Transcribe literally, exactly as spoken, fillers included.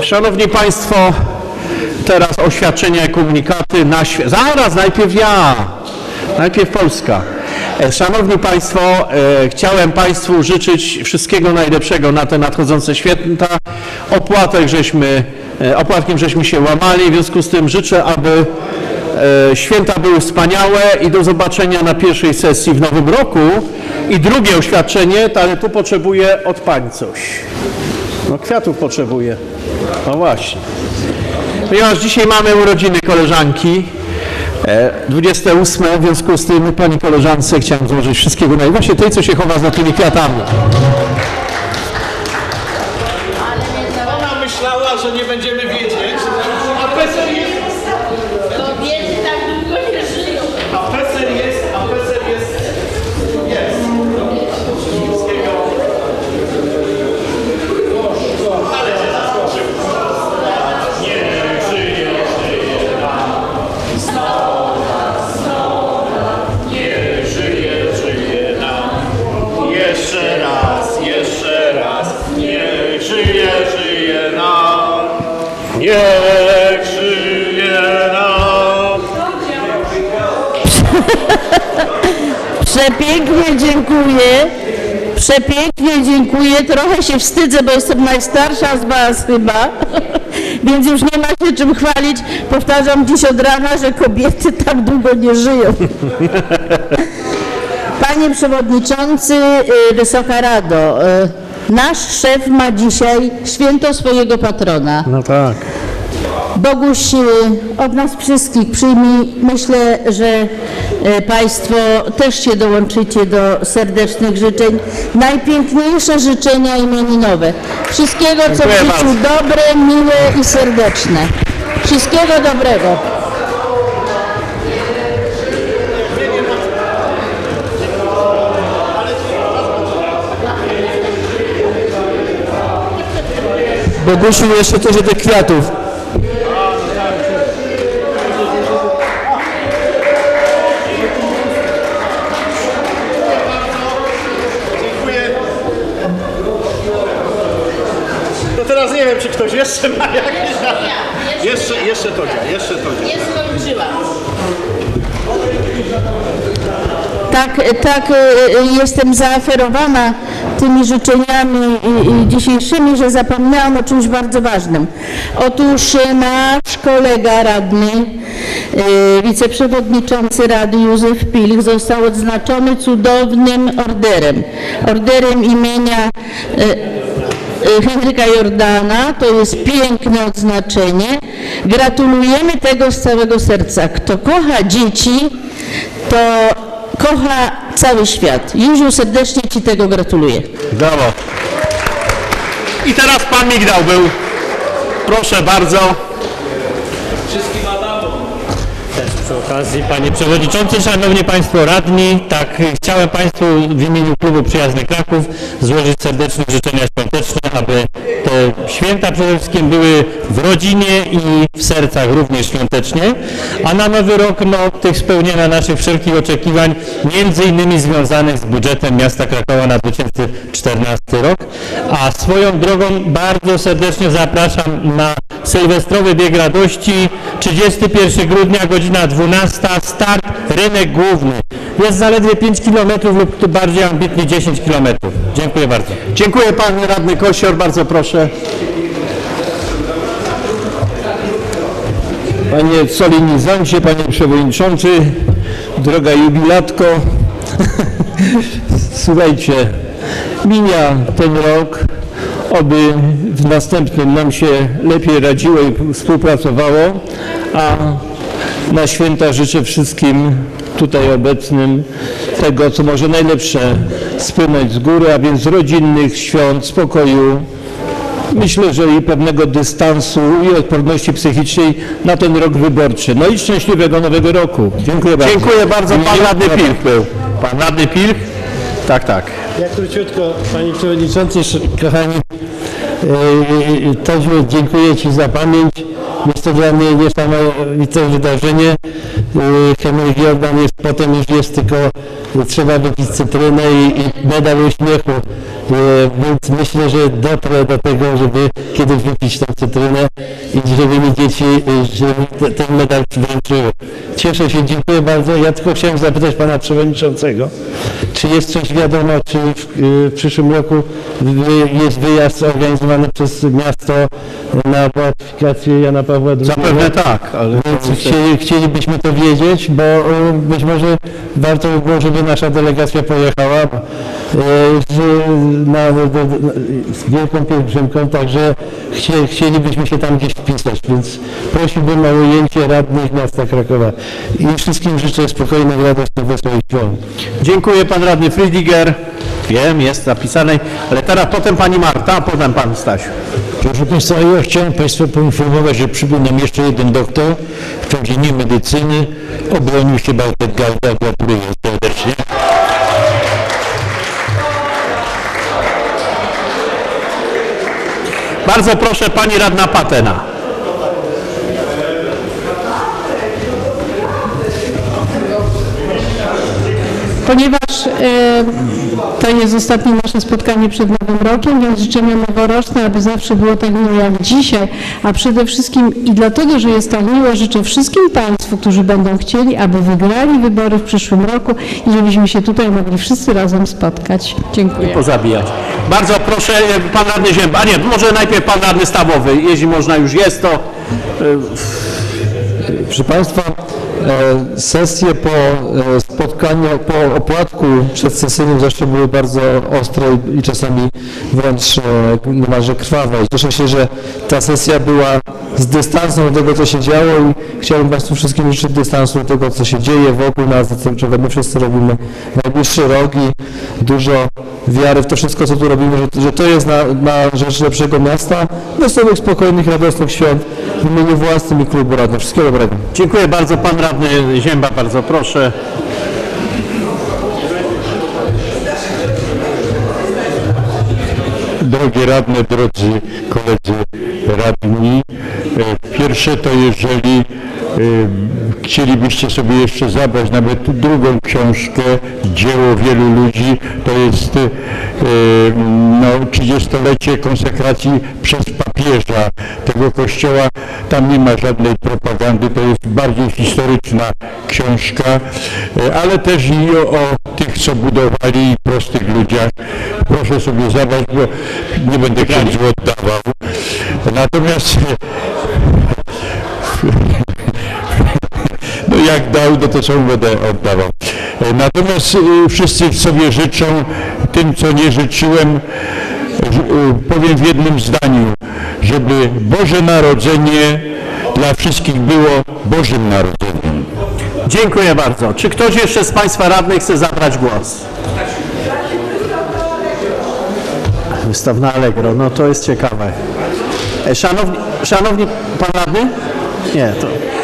Szanowni Państwo, teraz oświadczenia i komunikaty na świat. Zaraz, najpierw ja, najpierw Polska. Szanowni Państwo, e, chciałem Państwu życzyć wszystkiego najlepszego na te nadchodzące święta. Opłatek żeśmy, e, opłatkiem żeśmy się łamali, w związku z tym życzę, aby e, święta były wspaniałe i do zobaczenia na pierwszej sesji w nowym roku. I drugie oświadczenie, ale tu potrzebuję od Pań coś. No kwiatów potrzebuję. No właśnie. Ponieważ dzisiaj mamy urodziny koleżanki, dwudzieste ósme, w związku z tym Pani koleżance chciałem złożyć wszystkiego najlepszego. Właśnie tej, co się chowa za tymi kwiatami. Ona myślała, że nie będziemy wiedzieć, a PESEL jest... Kobiety tak długo nie żyją. A PESEL jest, a PESEL jest... jest. Wszystkiego... Ale się zaskoczył. Nie żyje, żyje nam. Sto lat, sto lat. Nie żyje, żyje nam. Jeszcze raz, jeszcze raz. Niech żyje, żyje nam. Niech żyje nam. Przepięknie dziękuję. Przepięknie dziękuję. Trochę się wstydzę, bo jestem najstarsza z Was chyba. Więc już nie ma się czym chwalić. Powtarzam dziś od rana, że kobiety tak długo nie żyją. Panie Przewodniczący, Wysoka Rado, nasz szef ma dzisiaj święto swojego patrona. No tak. Boguś od nas wszystkich przyjmij. Myślę, że Państwo też się dołączycie do serdecznych życzeń. Najpiękniejsze życzenia imieninowe. Wszystkiego, co w życiu dobre, miłe i serdeczne. Wszystkiego dobrego. Bogusiu, jeszcze też do tych kwiatów. To teraz nie wiem, czy ktoś jeszcze ma jakieś... Jeszcze, jeszcze Todzia, jeszcze Todzia. Nie skończyłam. Tak, tak jestem zaoferowana tymi życzeniami dzisiejszymi, że zapomniałam o czymś bardzo ważnym. Otóż nasz kolega radny, wiceprzewodniczący Rady Józef Pilch został odznaczony cudownym orderem. Orderem imienia Henryka Jordana. To jest piękne odznaczenie. Gratulujemy tego z całego serca. Kto kocha dzieci, to kocha cały świat. Józiu, serdecznie Ci tego gratuluję. Brawo. I teraz Pan Migdał był. Proszę bardzo. Wszystkim Adamom. Też przy okazji, Panie Przewodniczący, Szanowni Państwo Radni, tak, chciałem Państwu w imieniu Klubu Przyjazny Kraków złożyć serdeczne życzenia świąteczne, aby te święta przede wszystkim były w rodzinie i w sercach również świątecznie, a na nowy rok no, tych spełnienia naszych wszelkich oczekiwań, między innymi związanych z budżetem miasta Krakowa na dwa tysiące czternasty rok, a swoją drogą bardzo serdecznie zapraszam na sylwestrowy bieg radości, trzydziestego pierwszego grudnia, godzina dwunasta, start, rynek główny. Jest zaledwie pięć kilometrów lub bardziej ambitnie dziesięć kilometrów. Dziękuję bardzo. Dziękuję Pan Radny Kosior, bardzo proszę. Panie solenizancie, Panie Przewodniczący, droga jubilatko, słuchajcie, mija ten rok, oby w następnym nam się lepiej radziło i współpracowało, a na święta życzę wszystkim tutaj obecnym tego, co może najlepsze spłynąć z góry, a więc rodzinnych świąt, spokoju, myślę, że i pewnego dystansu i odporności psychicznej na ten rok wyborczy. No i szczęśliwego nowego roku. Dziękuję bardzo. Dziękuję bardzo. Pan Radny Pilch był. Pan Radny Pilch? Tak, tak. Ja króciutko, Panie Przewodniczący, kochani, Todziu, dziękuję Ci za pamięć. Jest to dla mnie niesamowite wydarzenie. Henryk Jordan jest, potem już jest tylko trzeba wypić cytrynę i, i medal uśmiechu. Więc myślę, że dotrę do tego, żeby kiedyś wypić tę cytrynę i żeby mi dzieci żeby ten medal wręczyły. Cieszę się, dziękuję bardzo. Ja tylko chciałem zapytać pana przewodniczącego, czy jest coś wiadomo, czy w, w przyszłym roku jest wyjazd organizowany przez miasto na beatyfikację Jana Pawła drugiego? Zapewne tak, ale Więc chcieli, chcielibyśmy to wiedzieć, bo być może warto by było, żeby nasza delegacja pojechała na, na, z wielką pielgrzymką, także chcie, chcielibyśmy się tam gdzieś wpisać, więc prosiłbym o ujęcie radnych miasta Krakowa i wszystkim życzę spokojnych, radosnych, wesołych świąt. dziękuję pan radny Friediger. Wiem, jest zapisane, ale teraz potem pani Marta, a potem pan Stasiu. Proszę Państwa, ja chciałem Państwa poinformować, że przybył nam jeszcze jeden doktor w dziedzinie medycyny. Obronił się Bartek Gajda, gratuluję serdecznie. Bardzo proszę pani radna Patena. Ponieważ e, to jest ostatnie nasze spotkanie przed Nowym Rokiem, więc życzenia noworoczne, aby zawsze było tak miło jak dzisiaj, a przede wszystkim i dlatego, że jest tak miło, życzę wszystkim Państwu, którzy będą chcieli, aby wygrali wybory w przyszłym roku i żebyśmy się tutaj mogli wszyscy razem spotkać. Dziękuję. Pozabijać. Bardzo proszę pan radny Zięba, a nie, może najpierw pan radny Stawowy, jeśli można już jest to. Proszę Państwa, sesje po spotkaniu, po opłatku przedsesyjnym zawsze były bardzo ostre i czasami wręcz niemalże krwawe. Cieszę się, że ta sesja była z dystansem do tego, co się działo i chciałbym Państwu wszystkim życzyć dystansu do tego, co się dzieje wokół nas, czego my wszyscy robimy najbliższy rok i dużo wiary w to wszystko, co tu robimy, że, że to jest na, na rzecz lepszego miasta, wesołych, spokojnych, radosnych świąt w imieniu własnym i klubu radnych. Wszystkiego dobrego. Dziękuję bardzo, pan radny Zięba, bardzo proszę. Drogie radne, drodzy koledzy radni, pierwsze to jeżeli chcielibyście sobie jeszcze zabrać nawet drugą książkę, dzieło wielu ludzi, to jest no, trzydziestolecie konsekracji przez papieża tego kościoła. Tam nie ma żadnej propagandy, to jest bardziej historyczna książka, ale też i o, o tych, co budowali, prostych ludziach. Proszę sobie zabrać, bo nie będę księdzu oddawał. Natomiast no jak dał, no to co będę oddawał. Natomiast wszyscy sobie życzą, tym co nie życzyłem, powiem w jednym zdaniu, żeby Boże Narodzenie dla wszystkich było Bożym Narodzeniem. Dziękuję bardzo. Czy ktoś jeszcze z Państwa radnych chce zabrać głos? Wystawna Allegro, no to jest ciekawe. Szanowni, szanowni pan radny? Nie, to...